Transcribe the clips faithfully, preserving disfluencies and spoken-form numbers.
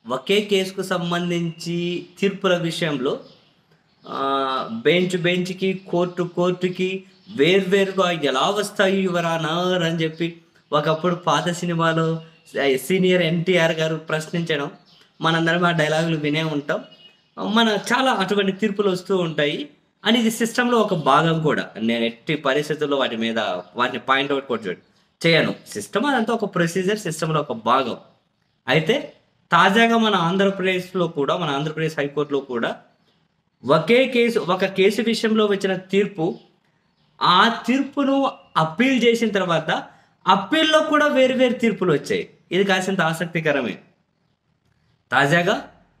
ఒకే కేసుకు సంబంధించి తీర్పుల విషయంలో ఆహ్, బెంచ్ బెంచ్‌కి, కోర్టు కోర్టుకి వేర్వేరుగా ఎలా వస్తాయి యువర్ ఆనర్ అని జెప్పి ఒకప్పుడు పాత సినిమాలో స సీనియర్ ఎన్టీఆర్ గారు ప్రశ్నించడం, మనందరం ఆ డైలాగులు వినే ఉంటాం. మన చాలా అటువంటి తీర్పులు వస్తూ ఉంటాయి. అండ్ ఇది సిస్టమ్‌లో ఒక భాగం కూడా. నేను ఎట్టి పరిస్థితుల్లో వాటి మీద వాటిని పాయింట్ ఔట్ కూడా చే చేయను. సిస్టమ్ అదంతా ఒక ప్రొసీజర్, సిస్టమ్‌లో ఒక భాగం. అయితే తాజాగా మన ఆంధ్రప్రదేశ్‌లో కూడా, మన ఆంధ్రప్రదేశ్ హైకోర్ట్‌లో కూడా ఒకే కేసు ఒక కేసు విషయంలో వచ్చిన తీర్పు, ఆ తీర్పును అప్పీల్ చేసిన తర్వాత, అప్పీల్‌లో కూడా వేరు వేరు తీర్పులొచ్చాయి. ఇది కాసింత ఆసక్తికరమే. తాజాగా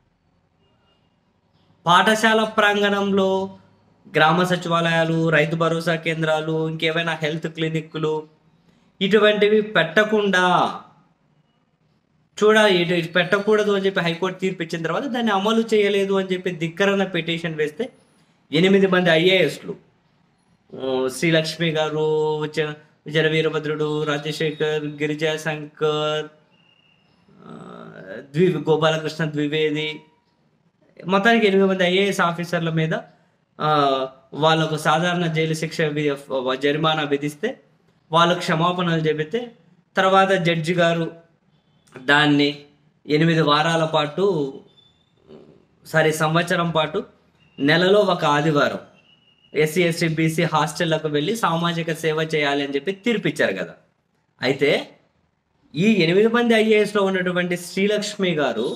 పాఠశాల ప్రాంగణంలో గ్రామ సచివాలయాలు, రైతు భరోసా కేంద్రాలు, ఇంకేవైనా హెల్త్ క్లినిక్కులు ఇటువంటివి పెట్టకుండా చూడాలి. ఇటు ఇటు పెట్టకూడదు అని చెప్పి హైకోర్టు తీర్పు ఇచ్చిన తర్వాత దాన్ని అమలు చేయలేదు అని చెప్పి ధిక్కరణ పిటిషన్ వేస్తే ఎనిమిది మంది ఐఏఎస్‌లు ఆహ్, శ్రీలక్ష్మి గారు, విజ విజయ వీరభద్రుడు, రాజశేఖర్, గిరిజా శంకర్, ఆహ్, ద్వి గోపాలకృష్ణ ద్వివేది, మొత్తానికి ఎనిమిది మంది ఐఏఎస్ ఆఫీసర్ల మీద ఆహ్, వాళ్ళకు సాధారణ జైలు శిక్ష వి ఫ్ జరిమానా విధిస్తే, వాళ్ళు క్షమాపణలు చెబితే, తర్వాత జడ్జి గారు దాన్ని ఎనిమిది వారాల పాటు సారీ సంవత్సరం పాటు నెలలో ఒక ఆదివారం ఎస్సీ, ఎస్టీ, బీసీ హాస్టళ్లకు వెళ్ళి సామాజిక సేవ చేయాలి అని చెప్పి తీర్పిచ్చారు గదా! అయితే ఈ ఎనిమిది మంది ఐఏఎస్‌లో ఉన్నటువంటి శ్రీలక్ష్మి గారు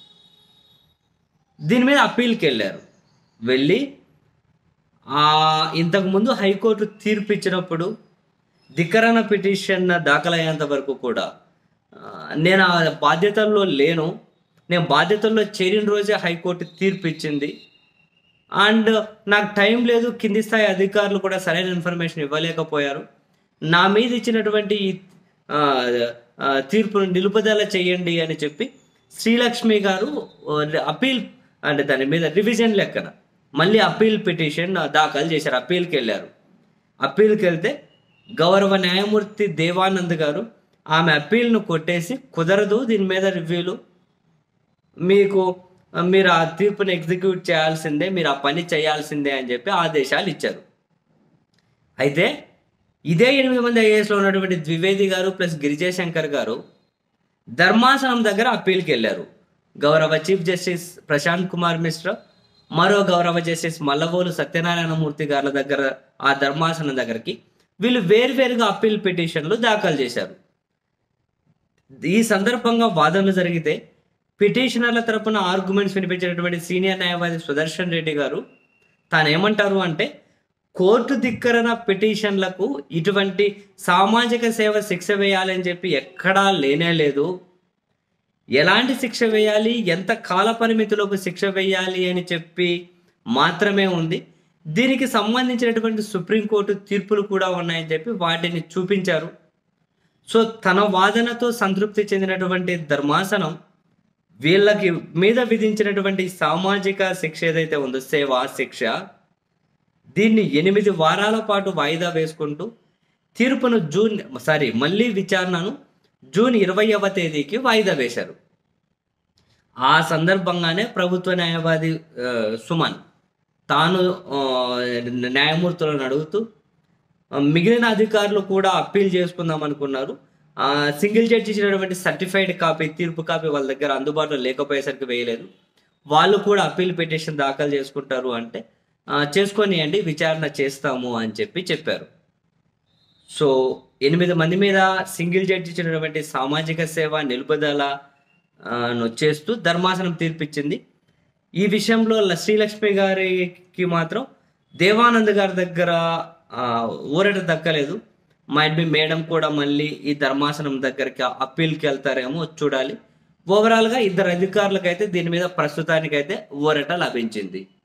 దీని మీద అప్పీల్‌కెళ్లారు. వెళ్ళి ఆహ్, ఇంతకుముందు హైకోర్టు తీర్పిచ్చినప్పుడు ధిక్కరణ పిటిషన్ దాఖలయ్యేంత వరకు కూడా ఆహ్, నేను ఆ బాధ్యతల్లో లేను. నేను బాధ్యతల్లో చేరిన రోజే హైకోర్టు తీర్పిచ్చింది. అండ్ నాకు టైం లేదు. కింది స్థాయి అధికారులు కూడా సరైన ఇన్ఫర్మేషన్ ఇవ్వలేకపోయారు. నా మీద ఇచ్చినటువంటి ఈ ఆహ్, ఆహ్, తీర్పును నిలుపుదల చేయండి అని చెప్పి శ్రీలక్ష్మి గారు ఆహ్, అప్పీల్ అంటే దాని మీద రివిజన్ లెక్కన మళ్ళీ అప్పీల్ పిటిషన్ దాఖలు చేశారు. అప్పీల్‌కెళ్లారు. అప్పీల్‌కెళ్తే గౌరవ న్యాయమూర్తి దేవానంద్ గారు ఆమె అప్పీల్‌ను కొట్టేసి, కుదరదు దీని మీద రివ్యూలు. మీకు మీరు ఆ తీర్పుని ఎగ్జిక్యూట్ చేయాల్సిందే. మీరు ఆ పని చేయాల్సిందే అని చెప్పి ఆదేశాలిచ్చారు. అయితే ఇదే ఎనిమిది మంది ఐఏఎస్‌లో ఉన్నటువంటి ద్వివేది గారు ప్లస్ గిరిజాశంకర్ గారు ధర్మాసనం దగ్గర అప్పీల్‌కెళ్లారు. గౌరవ చీఫ్ జస్టిస్ ప్రశాంత్ కుమార్ మిశ్రా, మరో గౌరవ జస్టిస్ మల్లవోలు సత్యనారాయణమూర్తి గార్ల దగ్గర ఆ ధర్మాసనం దగ్గరికి వీళ్ళు వేర్వేరుగా అప్పీల్ పిటిషన్‌లు దాఖలు చేశారు. ఈ సందర్భంగా వాదనలు జరిగితే పిటిషనర్ల తరపున ఆర్గ్యుమెంట్స్ వినిపించినటువంటి సీనియర్ న్యాయవాది సుదర్శన్ రెడ్డి గారు తానేమంటారు అంటే, కోర్టు ధిక్కరణ పిటిషన్‌లకు ఇటువంటి సామాజిక సేవ శిక్ష వేయాలని చెప్పి ఎక్కడా లేనే లేదు. ఎలాంటి శిక్ష వేయాలి, ఎంత కాల పరిమితిలోపు శిక్ష వేయాలి అని చెప్పి మాత్రమే ఉంది. దీనికి సంబంధించినటువంటి సుప్రీంకోర్టు తీర్పులు కూడా ఉన్నాయని చెప్పి వాటిని చూపించారు. సో, తన వాదనతో సంతృప్తి చెందినటువంటి ధర్మాసనం వీళ్ళకి మీద విధించినటువంటి సామాజిక శిక్ష ఏదైతే ఉందో సేవా శిక్ష, దీన్ని ఎనిమిది వారాల పాటు వాయిదా వేసుకుంటూ తీర్పును జూన్ సారీ మళ్ళీ విచారణను జూన్ ఇరవైవ తేదీకి వాయిదా వేశారు. ఆ సందర్భంగానే ప్రభుత్వ న్యాయవాది ఆహ్, సుమన్ తాను ఆహ్, న్యాయమూర్తులను అడుగుతూ ఆహ్, మిగిలిన అధికారులు కూడా అప్పీల్ చేసుకుందాం అనుకున్నారు. ఆహ్, సింగిల్ జడ్జి ఇచ్చినటువంటి సర్టిఫైడ్ కాపీ, తీర్పు కాపీ వాళ్ళ దగ్గర అందుబాటులో లేకపోయేసరికి వేయలేదు. వాళ్ళు కూడా అప్పీల్ పిటిషన్ దాఖలు చేసుకుంటారు అంటే, ఆహ్, చేసుకోనియండి విచారణ చేస్తాము అని చెప్పి చెప్పారు. సో, ఎనిమిది మంది మీద సింగిల్ జడ్జి ఇచ్చినటువంటి సామాజిక సేవ నిలుపుదల ఆహ్, ను చేస్తూ ధర్మాసనం తీర్పిచ్చింది. ఈ విషయంలో ల శ్రీలక్ష్మి గారికి మాత్రం దేవానంద్ గారి దగ్గర ఆహ్, ఊరట దక్కలేదు. మైట్ బి మేడం కూడా మళ్ళీ ఈ ధర్మాసనం దగ్గరికి అప్పీల్‌కెళ్తారేమో చూడాలి. ఓవరాల్‌గా ఇద్దరు అధికారులకైతే దీని మీద ప్రస్తుతానికైతే ఊరట లభించింది.